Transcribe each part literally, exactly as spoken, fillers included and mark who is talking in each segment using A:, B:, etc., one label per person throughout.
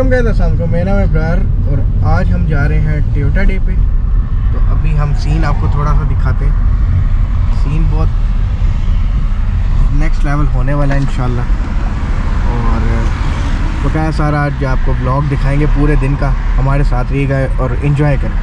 A: वालेकुम गाइस, अस्सलाम वालेकुम। मेरा नाम है इब्रार और आज हम जा रहे हैं टोयोटा डे पे। तो अभी हम सीन आपको थोड़ा सा दिखाते हैं। सीन बहुत नेक्स्ट लेवल होने वाला है इंशाल्लाह। और तो क्या सारा आज आपको ब्लॉग दिखाएंगे पूरे दिन का। हमारे साथ रहिएगा और एंजॉय करें।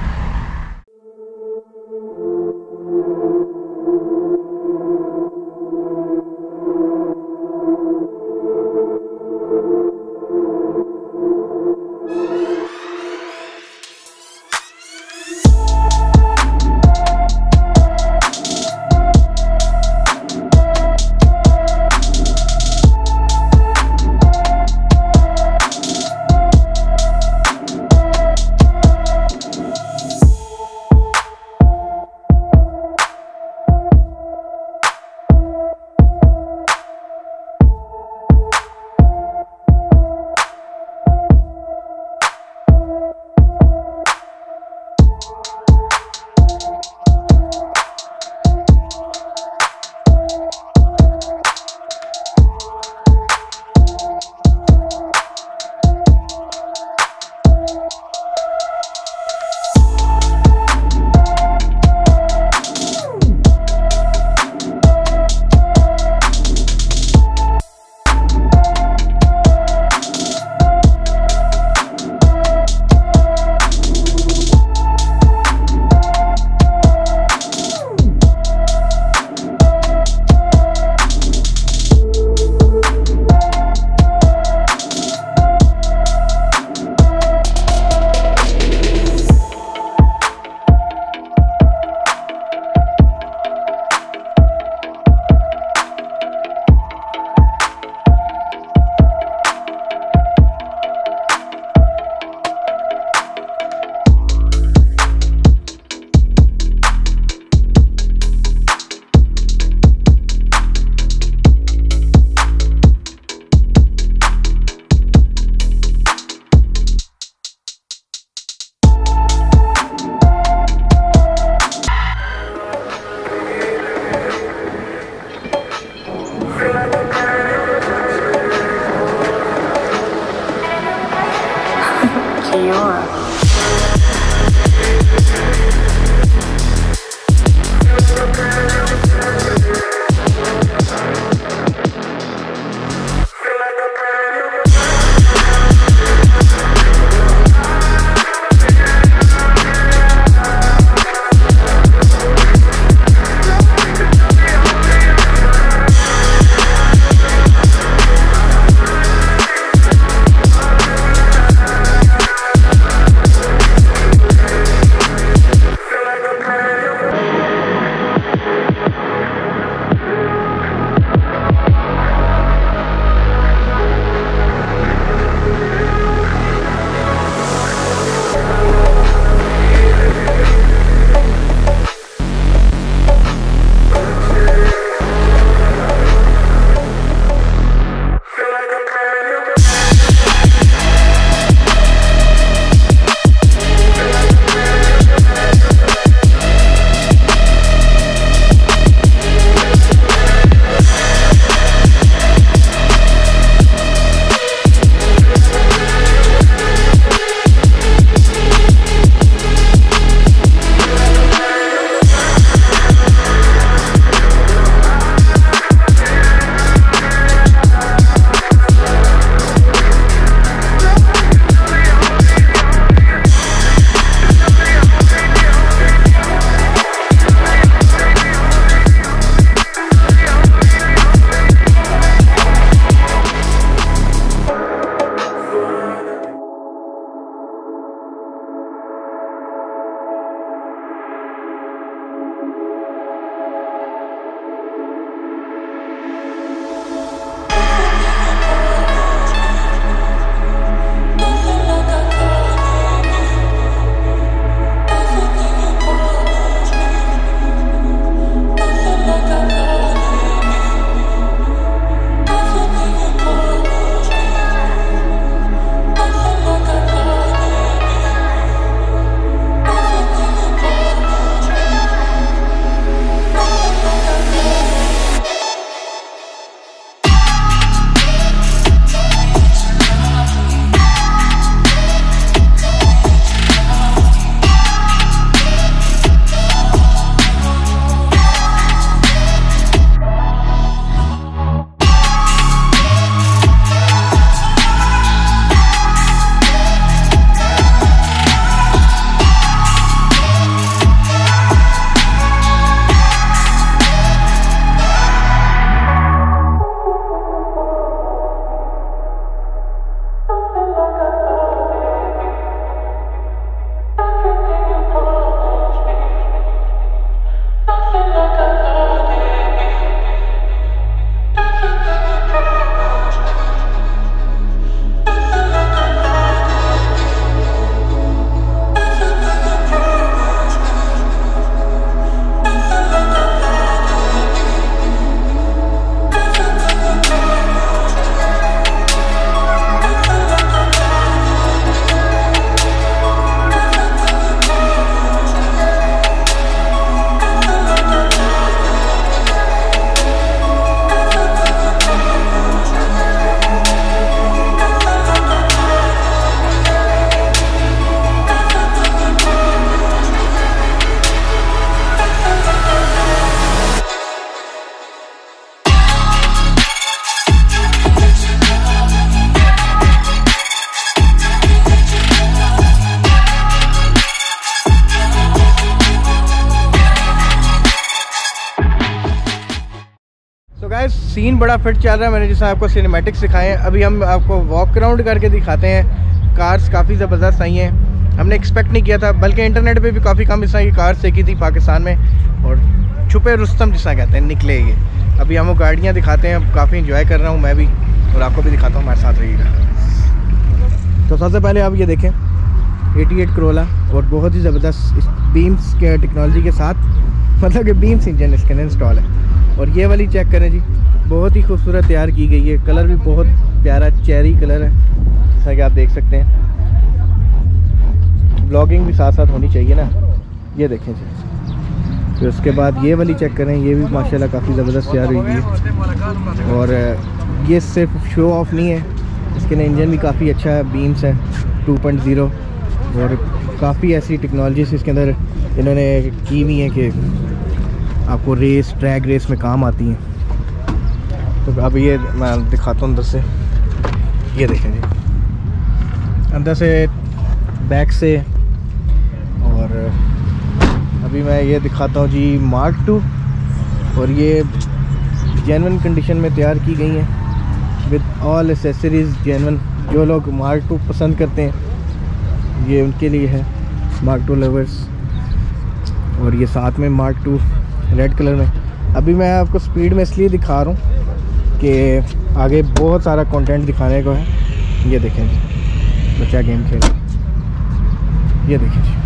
A: सीन बड़ा फिट चल रहा है। मैंने जैसे आपको सिनेमैटिक्स सिखाए हैं, अभी हम आपको वॉक अराउंड करके दिखाते हैं। कार्स काफ़ी ज़बरदस्त आई हैं, हमने एक्सपेक्ट नहीं किया था, बल्कि इंटरनेट पे भी काफ़ी कम इस तरह की कार्स देखी थी पाकिस्तान में, और छुपे रुस्तम जिस तरह कहते हैं निकले ये। अभी हम वो गाड़ियाँ दिखाते हैं, काफ़ी इंजॉय कर रहा हूँ मैं भी, और आपको भी दिखाता हूँ, हमारे साथ रहिएगा। तो सबसे पहले आप ये देखें अठासी करोला, और बहुत ही ज़बरदस्त इस बीम्स के टेक्नोलॉजी के साथ, मतलब कि बीम्स इंजन इसके अंदर इंस्टॉल है। और ये वाली चेक करें जी, बहुत ही खूबसूरत तैयार की गई है, कलर भी बहुत प्यारा चेरी कलर है जैसा कि आप देख सकते हैं। ब्लॉगिंग भी साथ साथ होनी चाहिए ना। ये देखें जी, फिर उसके बाद ये वाली चेक करें, ये भी माशाल्लाह काफ़ी ज़बरदस्त तैयार हुई है। और ये सिर्फ शो ऑफ नहीं है, इसके अंदर इंजन भी काफ़ी अच्छा है, बीम्स है टू पॉइंट ज़ीरो, और काफ़ी ऐसी टेक्नोलॉजीज इसके अंदर इन्होंने की हुई हैं कि आपको रेस ट्रैक रेस में काम आती हैं। तो अब ये मैं दिखाता हूँ अंदर से, ये देखें जी अंदर से बैक से। और अभी मैं ये दिखाता हूँ जी मार्क टू, और ये जेन्युइन कंडीशन में तैयार की गई हैं विद ऑल एसेसरीज़ जेन्युइन। जो लोग मार्क टू पसंद करते हैं ये उनके लिए है, मार्क टू लवर्स। और ये साथ में मार्क टू रेड कलर में। अभी मैं आपको स्पीड में इसलिए दिखा रहा हूँ कि आगे बहुत सारा कंटेंट दिखाने को है। ये देखें जी बच्चा गेम खेल, ये देखें जी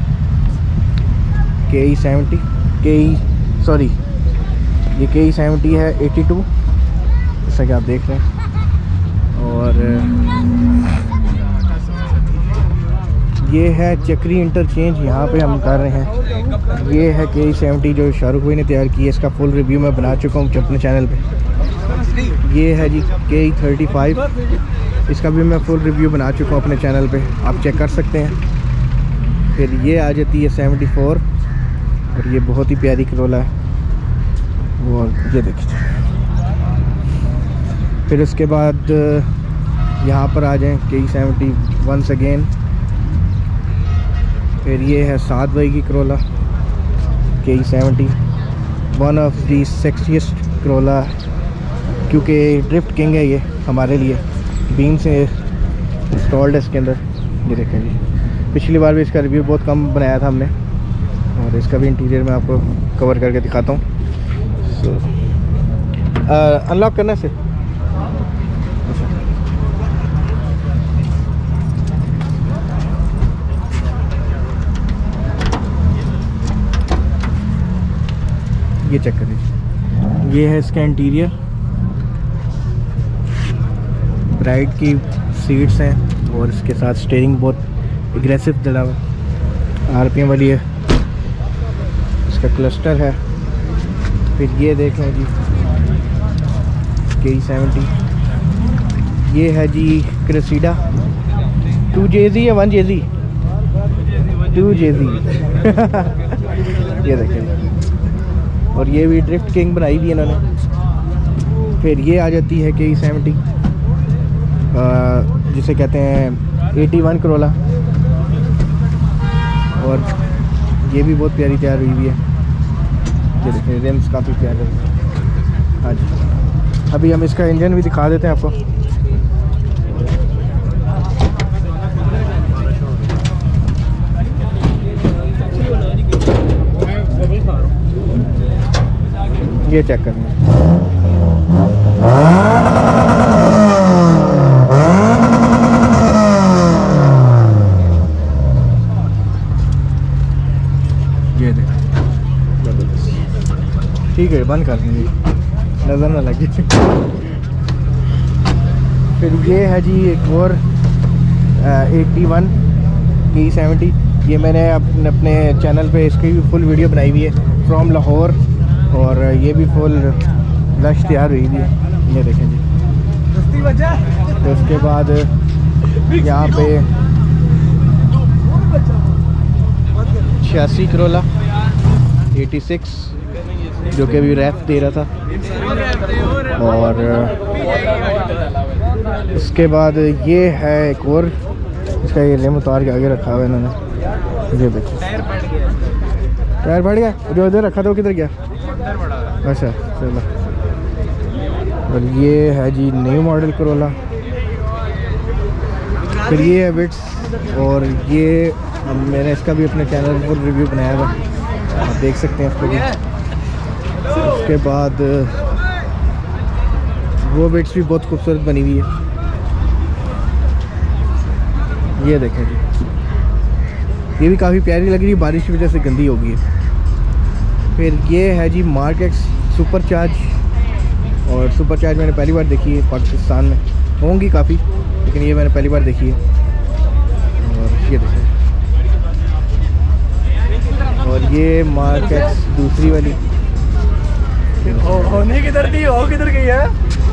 A: के ई सेवेंटी, के ई सॉरी ये के ई सेवेंटी है एटी टू, जैसा कि आप देख रहे हैं। और ये है चक्री इंटरचेंज, यहाँ पे हम कर रहे हैं। ये है के ई सेवेंटी जो शाहरुख भाई ने तैयार की है, इसका फुल रिव्यू मैं बना चुका हूँ अपने चैनल पे। ये है जी के ई थर्टी फाइव, इसका भी मैं फुल रिव्यू बना चुका हूँ अपने चैनल पे, आप चेक कर सकते हैं। फिर ये आ जाती है सेवेंटी फोर, और ये बहुत ही प्यारी करोला है, और ये देखिए। फिर उसके बाद यहाँ पर आ जाएं के ई सेवेंटी वंस अगेन। फिर ये है सात भाई की Corolla K E seventy, one of the sexiest Corolla, क्योंकि ड्रिफ्ट किंग है ये हमारे लिए, बीम से इंस्टॉल्ड है इसके अंदर। ये देखें जी, पिछली बार भी इसका रिव्यू बहुत कम बनाया था हमने, और इसका भी इंटीरियर मैं आपको कवर करके दिखाता हूँ। सो अनलॉक करना से ये चेक कर लीजिए, ये है इसका इंटीरियर। ब्राइट की सीट्स हैं, और इसके साथ स्टीयरिंग बहुत एग्रेसिव डला हुआ, आरपीएम वाली है, इसका क्लस्टर है। फिर ये देख लें जी के ई सेवेंटी, ये है जी क्रेसिडा टू जेजी या वन जेजी टू जेजी ये देखें, और ये भी ड्रिफ्ट किंग बनाई हुई है इन्होंने। फिर ये आ जाती है के ई सेवेंटी जिसे कहते हैं एटी वन करोला, और ये भी बहुत प्यारी तैयार हुई हुई है। ये देखिए रिम्स काफ़ी प्यारे हैं। हाँ जी, अभी हम इसका इंजन भी दिखा देते हैं आपको। ये चेक करना ये देख, ठीक है बंद कर देंगे, नज़र ना लगे। फिर ये है जी एक और एटी वन के ई सेवेंटी, ये मैंने अपने अपने चैनल पे इसकी भी फुल वीडियो बनाई हुई है फ्रॉम लाहौर, और ये भी फुल रश तैयार हुई थी। ये देखें जी, तो उसके बाद यहाँ पे छियासी करोला एटी सिक्स जो कि अभी रैफ दे रहा था, और उसके बाद ये है एक और, इसका ये रिम उतार के आगे रखा हुआ है इन्होंने। ये देखो टायर बढ़ गया, जो उधर रखा था वो किधर गया? अच्छा चलो, और ये है जी न्यू मॉडल करोला। फिर ये है विट्स, और ये मैंने इसका भी अपने चैनल पर रिव्यू बनाया हुआ, आप देख सकते हैं इसको भी। उसके बाद वो विट्स भी बहुत खूबसूरत बनी हुई है, ये देखें जी, ये भी काफ़ी प्यारी लग रही है, बारिश की वजह से गंदी हो गई है। फिर ये है जी मार्क एक्स सुपर चार्ज, और सुपर चार्ज मैंने पहली बार देखी है, पाकिस्तान में होंगी काफ़ी, लेकिन ये मैंने पहली बार देखी है। और ये देखें, और ये मार्क एक्स दूसरी वाली,
B: होने किधर थी, हो किधर गई है।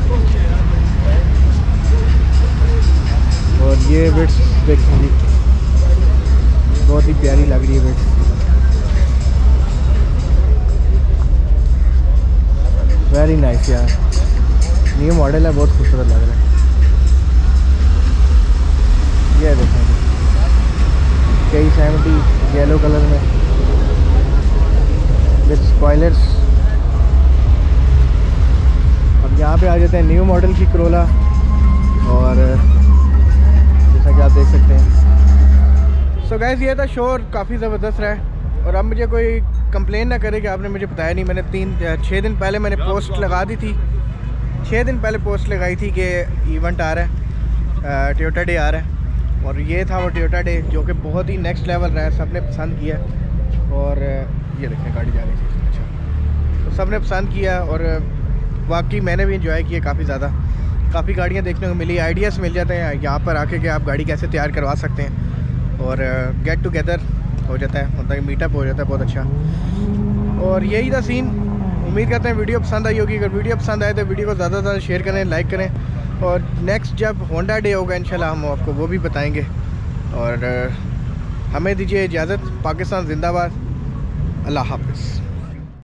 A: और ये विट्स देखें जी, बहुत ही प्यारी लग रही है विट्स। वेरी नाइस यार, न्यू मॉडल है, बहुत खूबसूरत लग रहा है। ये देखें जी, कई सेवेंटी येलो कलर में विद स्पॉयलर्स। अब यहाँ पे आ जाते हैं न्यू मॉडल की करोला, और जैसा कि आप देख सकते हैं। सो गाइस, ये था शो, काफ़ी ज़बरदस्त रहा है। और अब मुझे कोई कंप्लेन ना करे कि आपने मुझे बताया नहीं। मैंने तीन छः दिन पहले मैंने पोस्ट लगा दी थी, छः दिन पहले पोस्ट लगाई थी कि इवेंट आ रहा है, टोयोटा डे आ रहा है। और ये था वो टोयोटा डे, जो कि बहुत ही नेक्स्ट लेवल रहा है, सबने पसंद किया। और ये देखें गाड़ी जा रही थी, अच्छा, तो सबने पसंद किया, और वाकई मैंने भी इंजॉय किया काफ़ी ज़्यादा। काफ़ी गाड़ियाँ देखने को मिली, आइडियाज़ मिल जाते हैं यहाँ पर आके कि आप गाड़ी कैसे तैयार करवा सकते हैं, और गेट टुगेदर हो जाता है, मतलब मीटअप हो जाता है बहुत अच्छा। और यही था सीन। उम्मीद करते हैं वीडियो पसंद आई होगी। अगर वीडियो पसंद आए तो वीडियो को ज़्यादा से ज़्यादा शेयर करें, लाइक करें, और नेक्स्ट जब होंडा डे होगा इंशाल्लाह हम आपको वो भी बताएंगे। और हमें दीजिए इजाज़त। पाकिस्तान जिंदाबाद। अल्लाह हाफ़िज़।